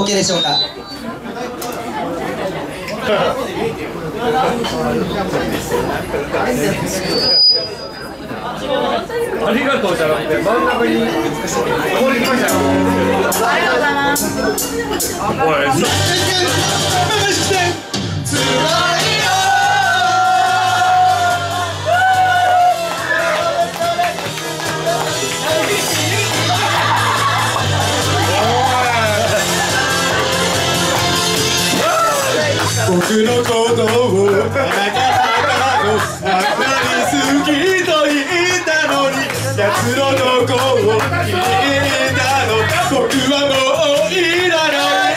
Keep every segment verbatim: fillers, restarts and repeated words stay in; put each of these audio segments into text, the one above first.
OK でしょうか。 ありがとうじゃなくて真ん中にここに来ましたよ。ありがとうございます。おい、僕のことをあなたのあんなに好きと言ったのに奴のどこを聞いたの僕はもういらない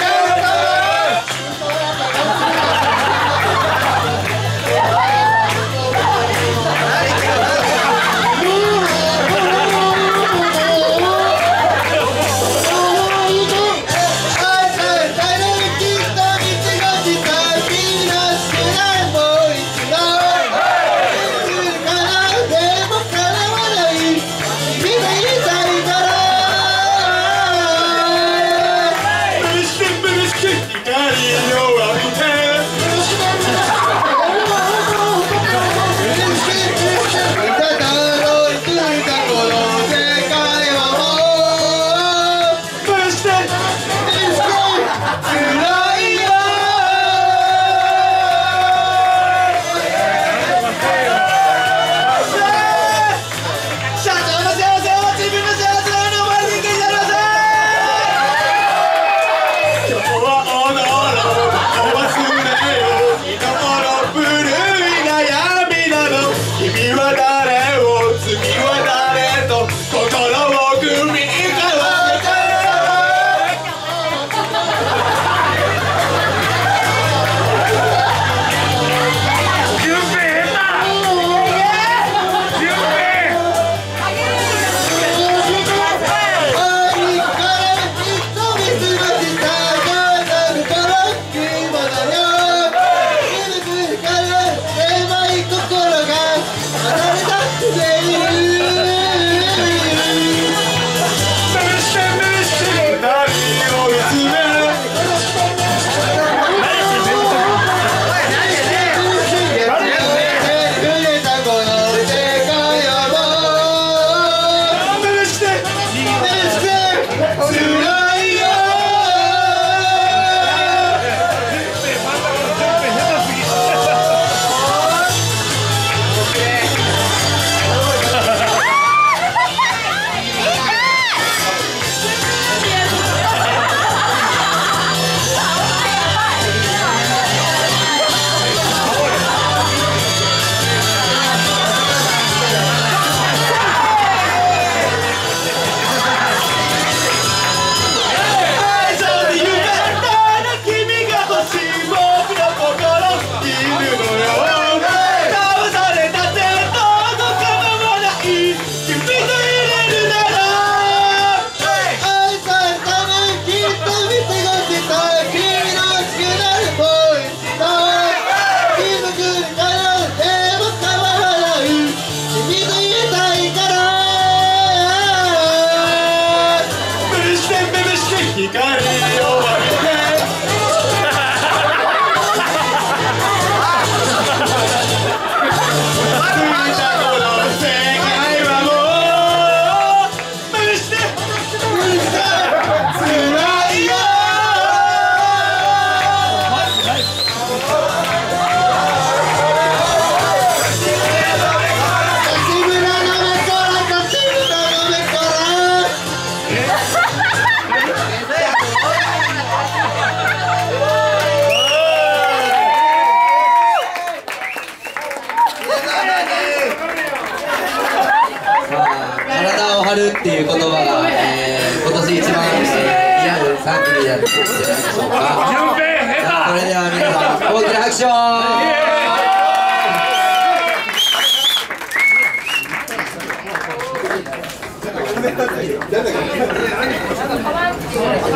っていう言葉が、えー、今年一番、えー、似合うさん組であるんじゃないでしょうか。それでは皆さん大きな拍手を。